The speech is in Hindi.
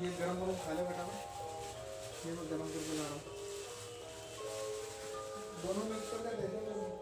ये गरम गरम खा ले बेटा, ये मैं गरम करके ला रहा हूँ, दोनों मिक्स करके दे दो।